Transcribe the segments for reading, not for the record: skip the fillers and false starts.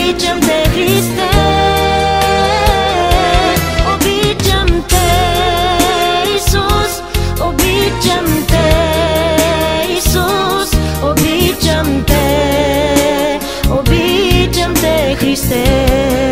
Обичам те, Христе, обичам те, Исус, обичам те, Исус, обичам те, Христе.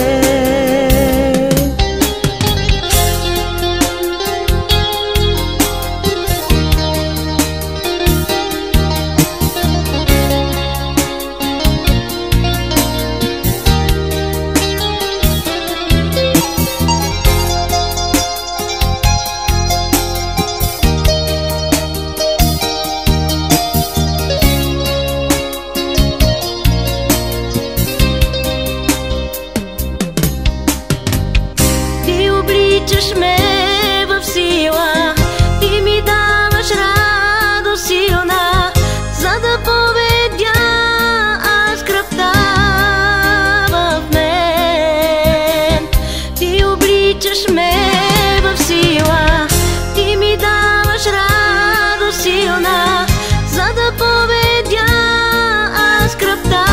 Обличаш ме в сила, ти ми даваш радост силна, за да победя аз кръвта в мен. Ти обличаш ме в сила, ти ми даваш радост силна, за да победя аз кръвта.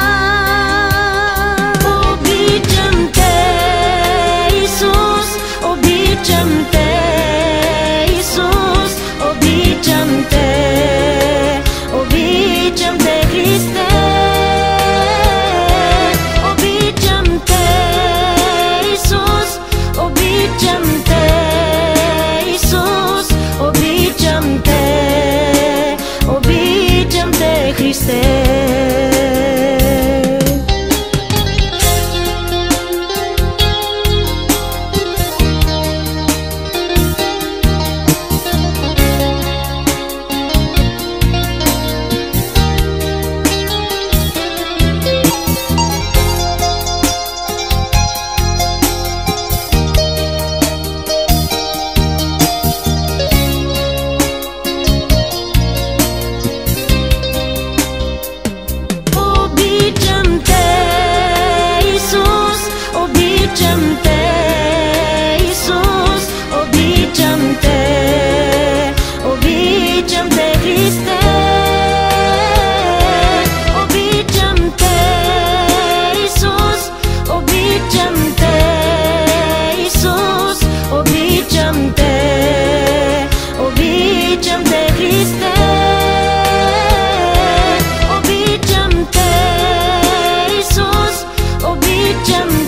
Обичам те, Исус, обичам те, Христе, обичам те, Исус, обичам те, Исус, обичам те, Христе. Обичам те, Исус, обичам те, Христе, обичам те, Исус, обичам те, Исус, обичам те, Христе, обичам те, Исус, обичам